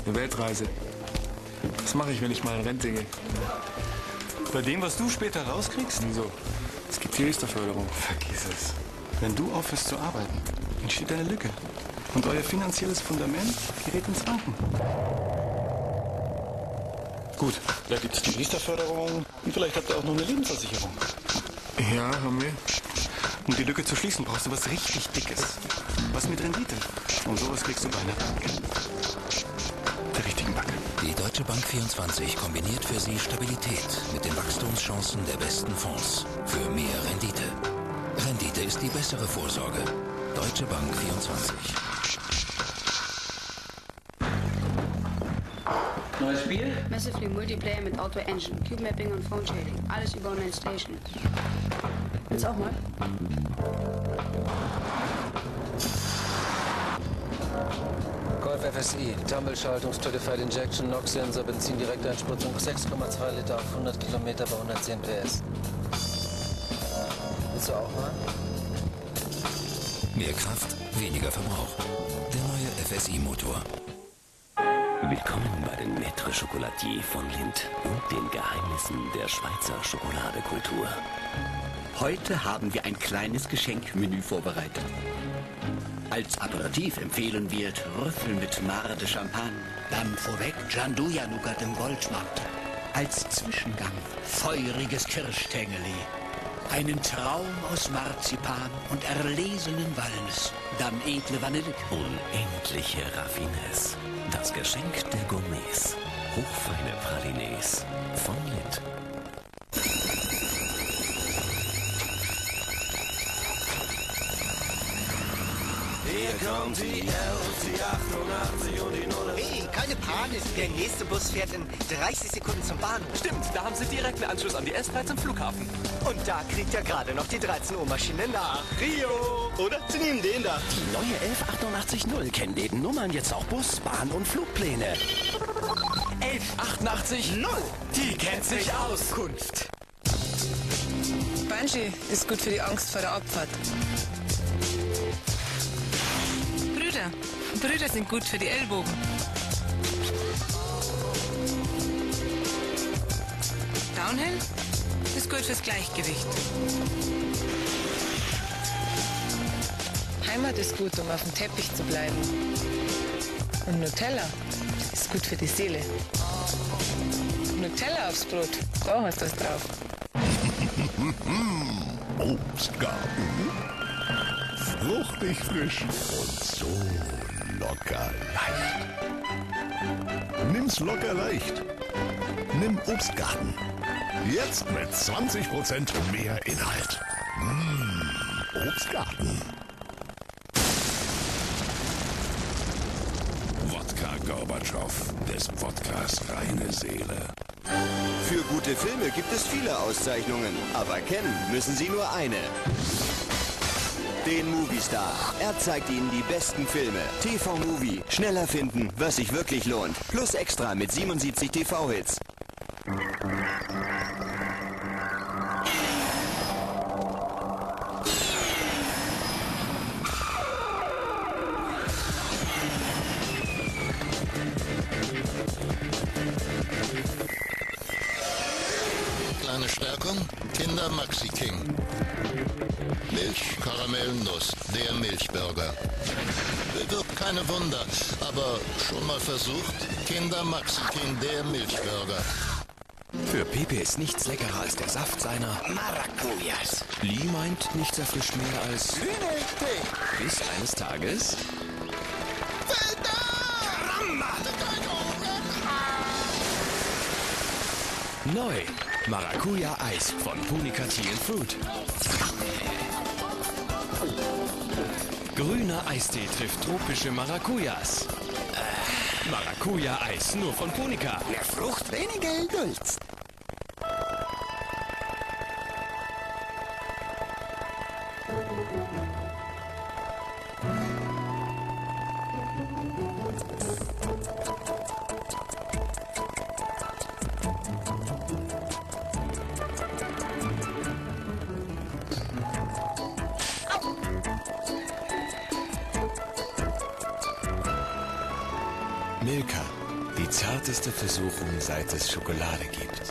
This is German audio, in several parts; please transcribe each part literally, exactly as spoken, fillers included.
Eine Weltreise. Was mache ich, wenn ich mal in Rente gehe? Bei dem, was du später rauskriegst? Wieso? Es gibt die Österförderung. Vergiss es. Wenn du aufhörst zu arbeiten, entsteht eine Lücke. Und euer finanzielles Fundament gerät ins Wanken. Gut, da gibt's die Österförderung und vielleicht habt ihr auch noch eine Lebensversicherung. Ja, haben wir. Um die Lücke zu schließen, brauchst du was richtig Dickes. Was mit Rendite. Und sowas kriegst du bei einer Bank. Der richtigen Bank. Die Deutsche Bank vierundzwanzig kombiniert für Sie Stabilität mit den Wachstumschancen der besten Fonds für mehr Rendite. Rendite ist die bessere Vorsorge. Deutsche Bank vierundzwanzig. Neues Spiel? Massively Multiplayer mit Auto Engine, Cube Mapping und Phone Shading. Alles über Online Station. Willst auch mal? Golf F S I, Tumble-Schaltung, Stratified Injection, Nox-Sensor, Benzin-Direkteinspritzung, sechs Komma zwei Liter auf hundert Kilometer bei hundertzehn P S. Willst du auch mal? Mehr Kraft, weniger Verbrauch. Der neue F S I-Motor. Willkommen bei den Maître Chocolatier von Lindt und den Geheimnissen der Schweizer Schokoladekultur. Heute haben wir ein kleines Geschenkmenü vorbereitet. Als Aperitif empfehlen wir Trüffel mit Marde Champagne. Dann vorweg Gianduja Nougat im Goldschmatt. Als Zwischengang feuriges Kirschtängeli. Einen Traum aus Marzipan und erlesenen Walnuss. Dann edle Vanille. Unendliche Raffinesse. Das Geschenk der Gourmets. Hochfeine Pralines von Lindt. Hier kommt die L C achtundachtzig und die Null. Hey, keine Panik. Der nächste Bus fährt in dreißig Sekunden zum Bahnhof. Stimmt, da haben sie direkt einen Anschluss an die S drei zum Flughafen. Und da kriegt er gerade noch die dreizehn Uhr Maschine nach. Rio! Oder? Sie nehmen den da. Die neue elf achtundachtzig null kennt neben Nummern jetzt auch Bus, Bahn und Flugpläne. elf achtundachtzig null. Die kennt sich aus. Kunst. Banshee ist gut für die Angst vor der Abfahrt. Brüder. Brüder sind gut für die Ellbogen. Downhill ist gut fürs Gleichgewicht. Heimat ist gut, um auf dem Teppich zu bleiben. Und Nutella ist gut für die Seele. Nutella aufs Brot, da hast du was drauf. Obstgarten. Fruchtig frisch und so locker leicht. Nimm's locker leicht. Nimm Obstgarten. Jetzt mit zwanzig Prozent mehr Inhalt. Mmh, Obstgarten. Wodka Gorbatschow, des Wodkas reine Seele. Für gute Filme gibt es viele Auszeichnungen, aber kennen müssen Sie nur eine. Den Moviestar. Er zeigt Ihnen die besten Filme. T V-Movie. Schneller finden, was sich wirklich lohnt. Plus extra mit siebenundsiebzig T V-Hits. Kleine Stärkung, Kinder Maxi King. Milch, Karamell, Nuss, der Milchburger. Wirkt keine Wunder, aber schon mal versucht? Kinder Maxi King, der Milchburger. Für Pepe ist nichts leckerer als der Saft seiner Maracujas. Lee meint, nichts erfrischt mehr als bis eines Tages neu Maracuja-Eis von Punica Tea and Fruit. Grüner Eistee trifft tropische Maracujas. Äh, Maracuja-Eis nur von Punica. Mehr Frucht, weniger Geduld. Milka, Die zarteste Versuchung, seit es Schokolade gibt.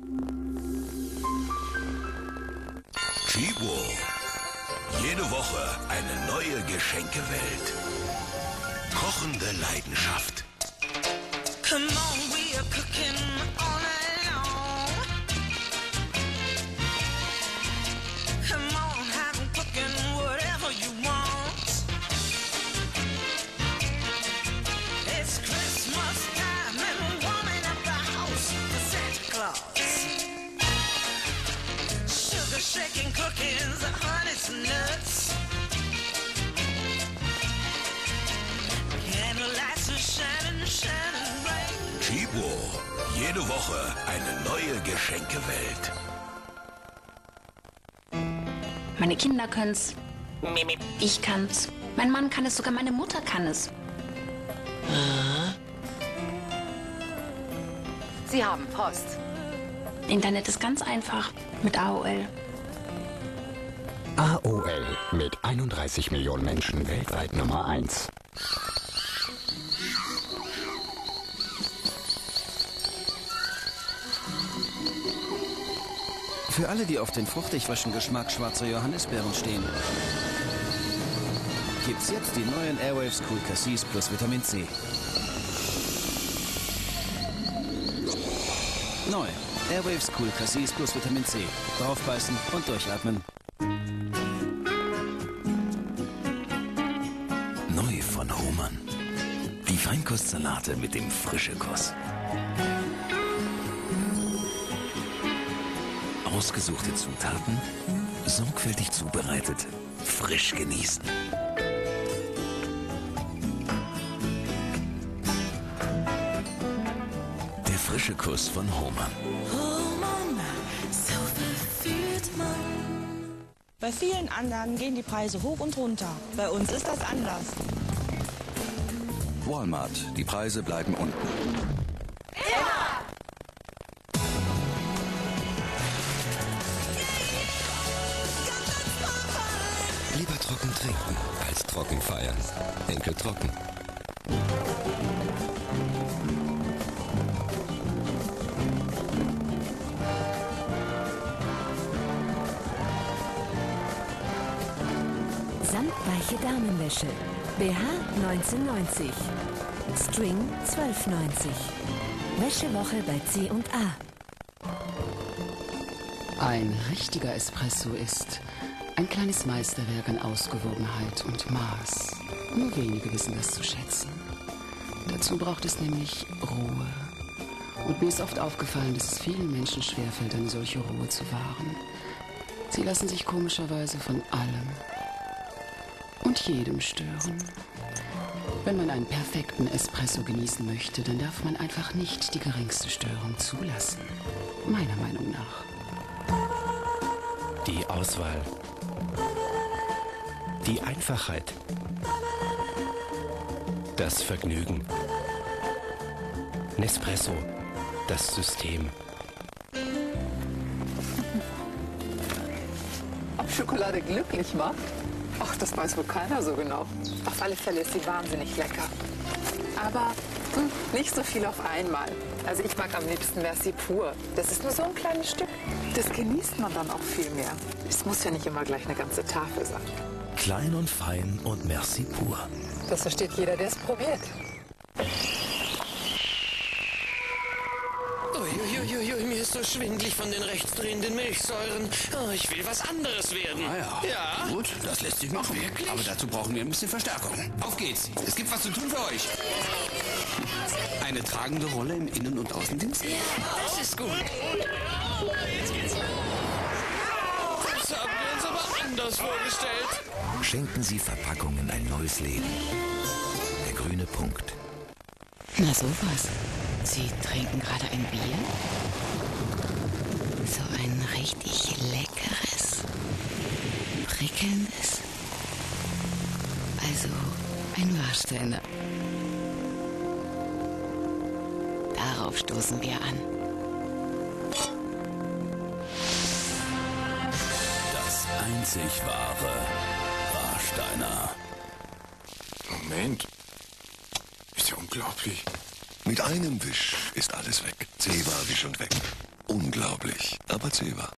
Chibo. Jede Woche eine neue Geschenkewelt. Kochende Leidenschaft. Come on, we are cooking all night long. Come on, have 'em cooking whatever you want. It's Christmas time and we're warming up the house for Santa Claus. Sugar shaking cookies, honey's nuts. Candlelights are shining, shining bright. Chibo. Jede Woche eine neue Geschenkewelt. Meine Kinder können's. Ich kann's. Mein Mann kann es, sogar meine Mutter kann es. Sie haben Post. Internet ist ganz einfach mit A O L. A O L mit einunddreißig Millionen Menschen weltweit Nummer eins. Für alle, die auf den fruchtig-frischen Geschmack schwarzer Johannisbeeren stehen, gibt's jetzt die neuen Airwaves Cool Cassis plus Vitamin C. Neu. Airwaves Cool Cassis plus Vitamin C. Draufbeißen und durchatmen. Neu von Hohmann. Die Feinkostsalate mit dem Frischekuss. Ausgesuchte Zutaten, sorgfältig zubereitet, frisch genießen. Der frische Kuss von Hohmann. Bei vielen Anlagen gehen die Preise hoch und runter. Bei uns ist das anders. Walmart. Die Preise bleiben unten. Lieber trocken trinken als trocken feiern. Henkel trocken. Samtweiche Damenwäsche. B H neunzehn neunzig. String zwölf neunzig. Wäschewoche bei C und A. Ein richtiger Espresso ist ein kleines Meisterwerk an Ausgewogenheit und Maß. Nur wenige wissen das zu schätzen. Dazu braucht es nämlich Ruhe. Und mir ist oft aufgefallen, dass es vielen Menschen schwerfällt, eine solche Ruhe zu wahren. Sie lassen sich komischerweise von allem und jedem stören. Wenn man einen perfekten Espresso genießen möchte, dann darf man einfach nicht die geringste Störung zulassen. Meiner Meinung nach. Die Auswahl. Die Einfachheit. Das Vergnügen. Nespresso. Das System. Ob Schokolade glücklich macht? Ach, das weiß wohl keiner so genau. Auf alle Fälle ist sie wahnsinnig lecker. Aber hm, nicht so viel auf einmal. Also ich mag am liebsten Merci pur. Das ist nur so ein kleines Stück. Das genießt man dann auch viel mehr. Es muss ja nicht immer gleich eine ganze Tafel sein. Klein und fein und Merci pur. Das versteht jeder, der es probiert. Uiuiuiui, mir ist so schwindlig von den rechtsdrehenden Milchsäuren. Oh, ich will was anderes werden. Ah ja. Ja? Gut, das lässt sich machen. Wirklich? Aber dazu brauchen wir ein bisschen Verstärkung. Auf geht's. Es gibt was zu tun für euch. Eine tragende Rolle im Innen- und Außendienst? Das ist gut. Jetzt geht's. Das haben wir uns aber anders vorgestellt. Schenken Sie Verpackungen ein neues Leben. Der grüne Punkt. Na sowas. Sie trinken gerade ein Bier? So ein richtig leckeres, prickelndes. Also ein Warsteiner. Darauf stoßen wir an. Das einzig wahre Warsteiner. Moment. Ist ja unglaublich. Mit einem Wisch ist alles weg. Zewa Wisch und Weg. Unglaublich, aber Zewa.